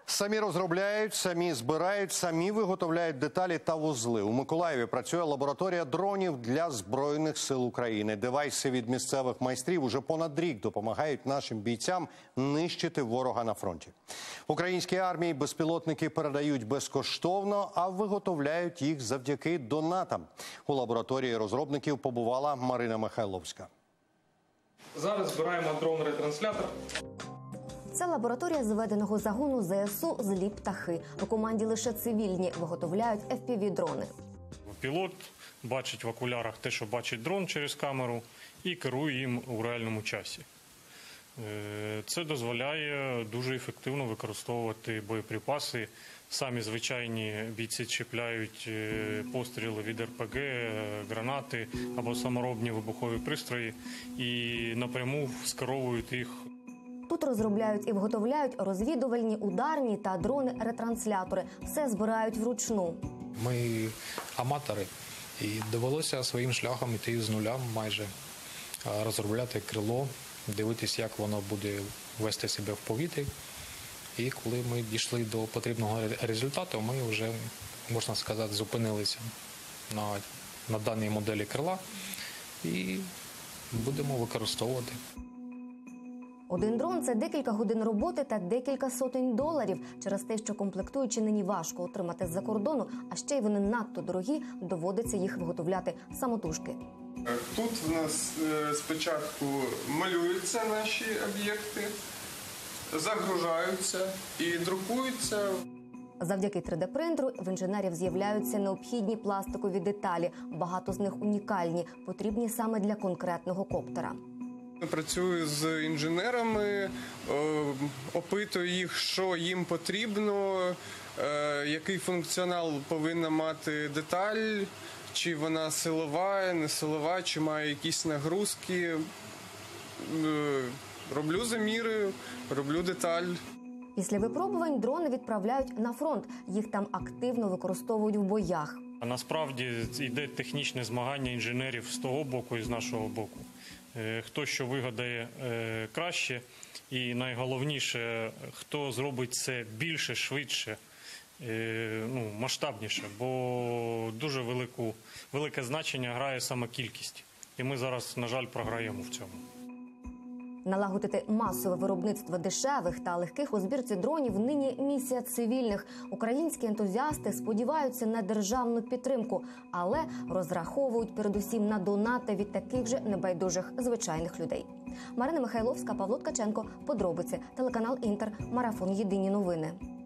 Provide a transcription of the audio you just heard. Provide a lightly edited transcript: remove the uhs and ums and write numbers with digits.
Самі розробляють, самі збирають, самі виготовляють деталі та вузли. У Миколаєві працює лабораторія дронів для Збройних сил України. Девайси від місцевих майстрів уже понад рік допомагають нашим бійцям нищити ворога на фронті. Українській армії безпілотники передають безкоштовно, а виготовляють їх завдяки донатам. У лабораторії розробників побувала Марина Михайловська. Зараз збираємо дрон-ретранслятор. Це лабораторія зведеного загону ЗСУ «Злі птахи». У команді лише цивільні виготовляють FPV-дрони. Пілот бачить в окулярах те, що бачить дрон через камеру, і керує їм у реальному часі. Це дозволяє дуже ефективно використовувати боєприпаси. Самі звичайні бійці чіпляють постріли від РПГ, гранати або саморобні вибухові пристрої і напряму скеровують їх. Тут розробляють і виготовляють розвідувальні, ударні та дрони-ретранслятори. Все збирають вручну. Ми аматори, і довелося своїм шляхом йти з нуля майже, розробляти крило, дивитися, як воно буде вести себе в повітрі. І коли ми дійшли до потрібного результату, ми вже, можна сказати, зупинилися на даній моделі крила і будемо використовувати. Один дрон – це декілька годин роботи та декілька сотень доларів. Через те, що комплектуючі нині важко отримати з-за кордону, а ще й вони надто дорогі, доводиться їх виготовляти самотужки. Тут в нас спочатку малюються наші об'єкти, загружаються і друкуються. Завдяки 3D-принтеру в інженерів з'являються необхідні пластикові деталі. Багато з них унікальні, потрібні саме для конкретного коптера. Працюю з інженерами, опитую їх, що їм потрібно, який функціонал повинна мати деталь, чи вона силова, не силова, чи має якісь нагрузки. Роблю заміри, роблю деталь. Після випробувань дрони відправляють на фронт. Їх там активно використовують в боях. Насправді йде технічне змагання інженерів з того боку і з нашого боку. Хто що вигадає краще і найголовніше, хто зробить це більше, швидше, масштабніше, бо дуже велике значення грає саме кількість. І ми зараз, на жаль, програємо в цьому. Налагодити масове виробництво дешевих та легких у збірці дронів нині місія цивільних. Українські ентузіасти сподіваються на державну підтримку, але розраховують передусім на донати від таких же небайдужих звичайних людей. Марина Михайловська, Павло Ткаченко. Подробиці. Телеканал «Інтер». Марафон. Єдині новини.